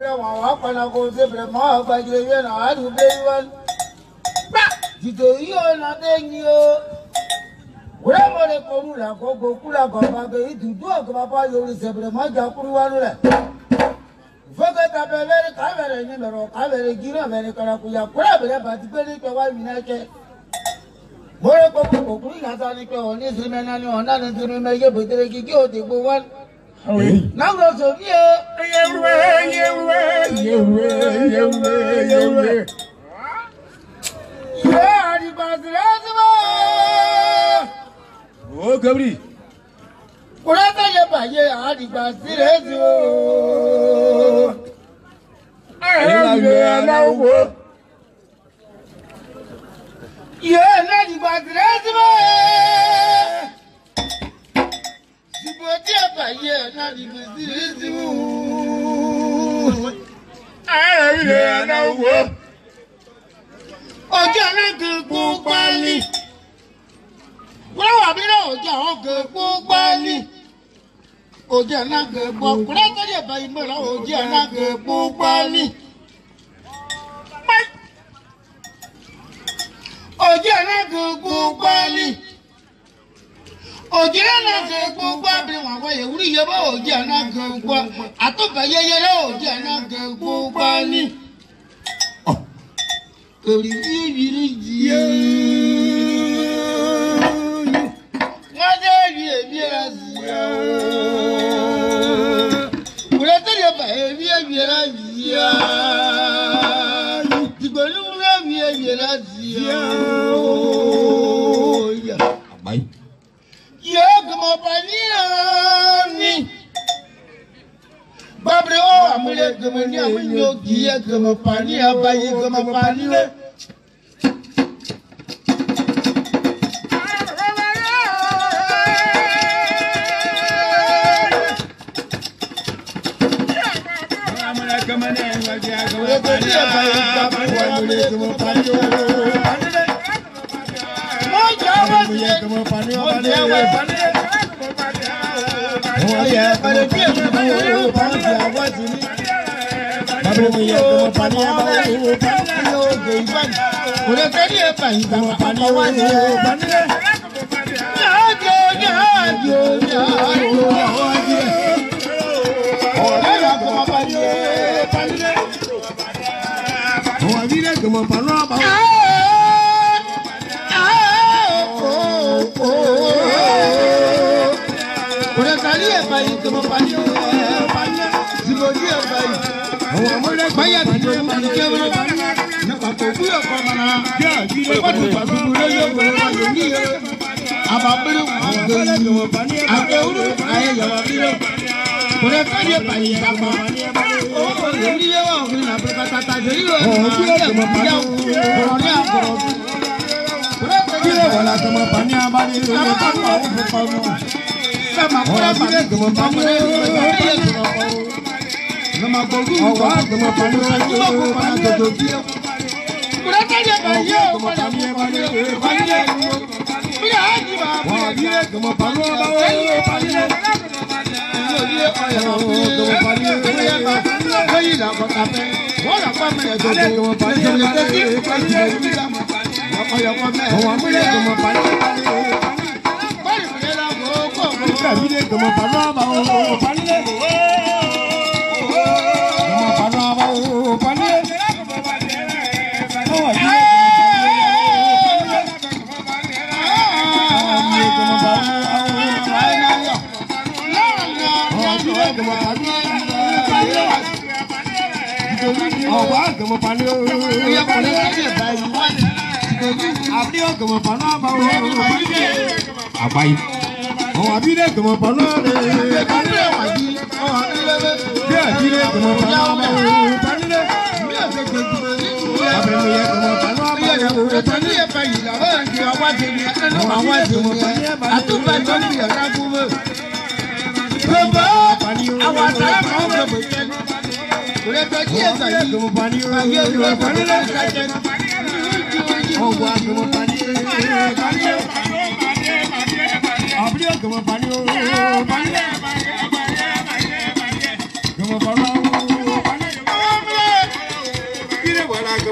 Oh, Gabri. Kurata ye baye adi basirezi o. Aye na wo. Ye na di basirezi o. Siboti baye na di basirezi o. Aye na wo. Ojo na gugu pani. Wọ́n wà bí náà ọjà ọ̀gẹ̀ gbogbo ní ọjà náà gẹ̀ gbọ́ kúrẹ́ tẹ́lẹ̀ báyìí mọ́ra ọjà náà gẹ̀ gbogbo ní. ọjà náà gẹ̀ gbogbo ní ọjà náà gẹ̀ gbogbo bí wọn wọ ewúrẹ́ yẹ bá ọjà náà gẹ̀ gbọ́ àtọ́fẹ́ yẹyẹrẹ ọjà náà gẹ̀ gbogbo ní. Kòrí yíyí yíyí.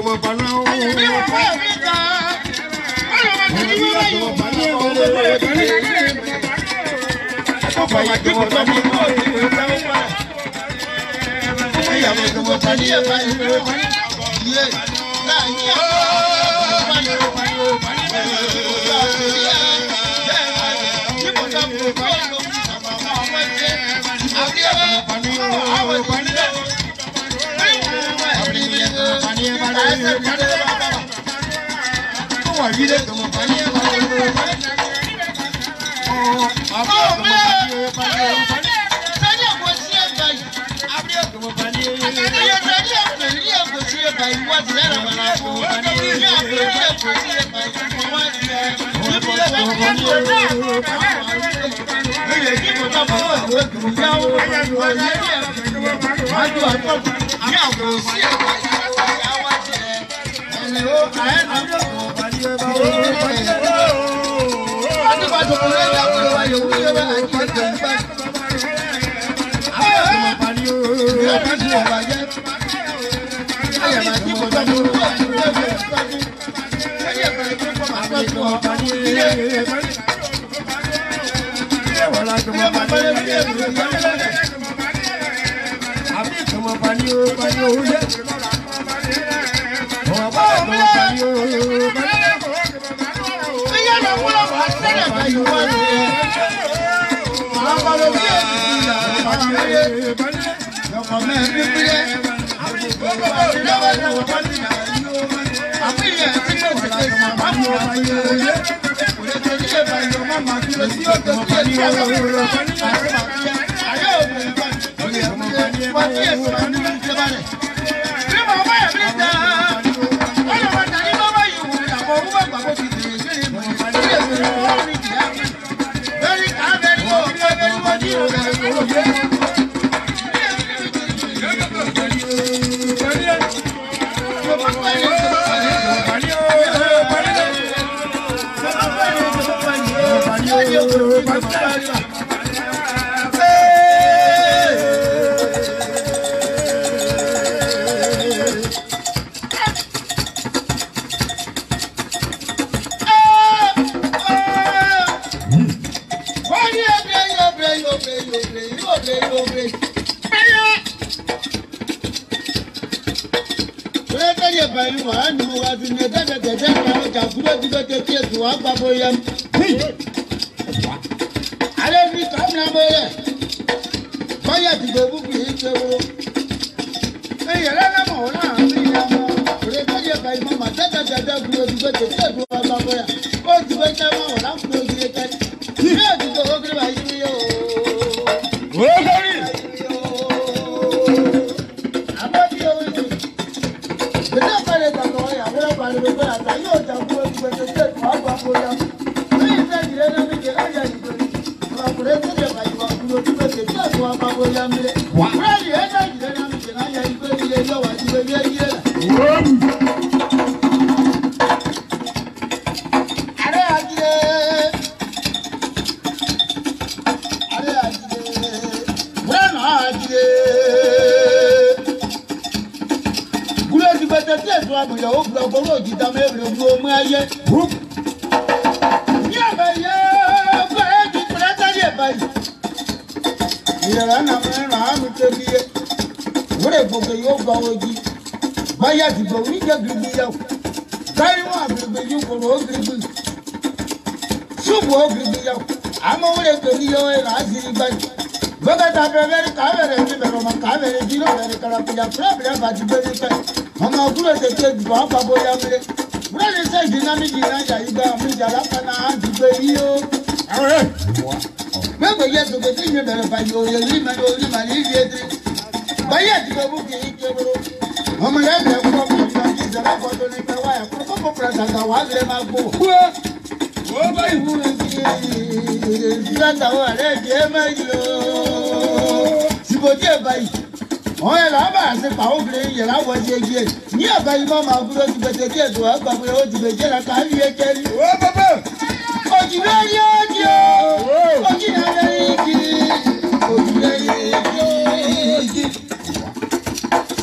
como panao.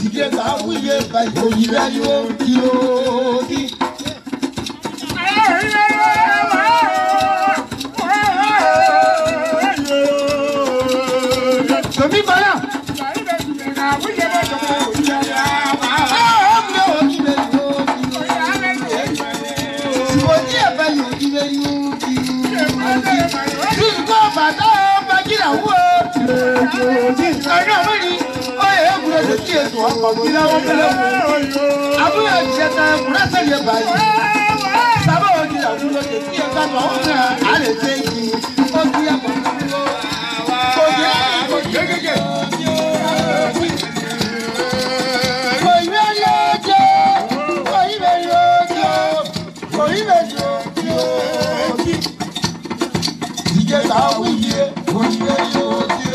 Ìjẹ́ ká wúyẹ báyìí òyìnbá yóò di òdì. Tòmí bọ́lá. Abúlé ìṣẹ̀tẹ̀ kúrẹ́sẹ̀ yẹ báyìí. Sábà wọ́n ti àwọn olóṣèlú tí ẹ̀ka tó àwọn ọ̀nà àlè ṣe yìí. Ó ti yẹ kó kò yẹ kó gégége. Kò yẹ yóò jẹ́, kò yí bẹ̀ yóò jẹ́, kò yí bẹ̀ yóò jẹ́. Ìjẹ́ ká wíyẹ, kò yí bẹ̀ yóò jẹ́.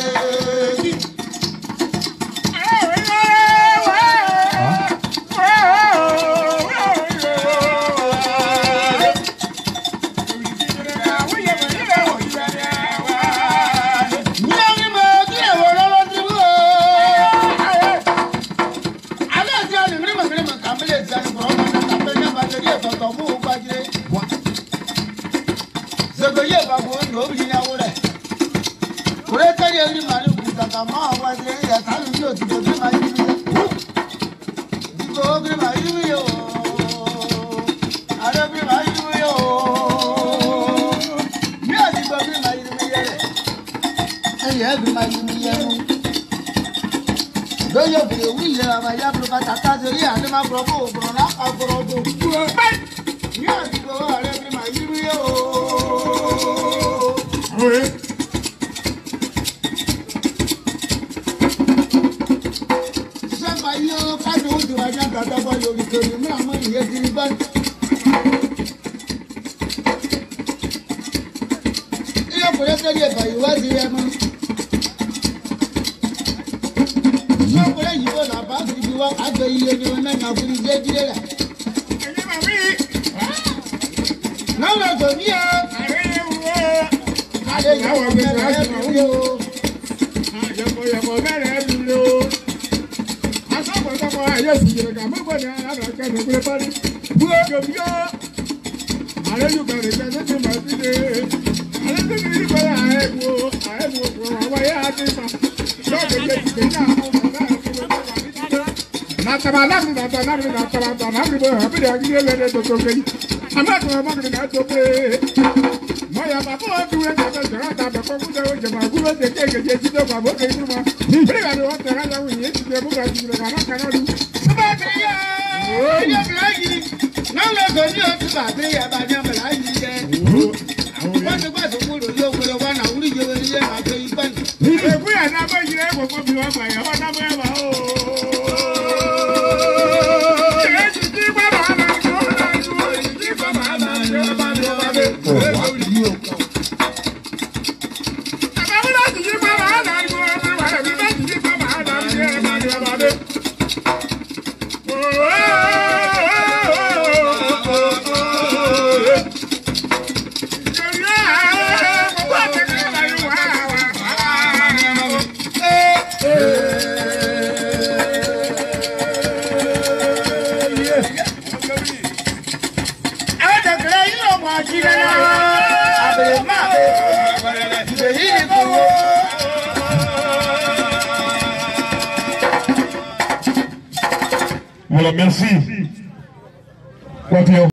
Voilà, merci.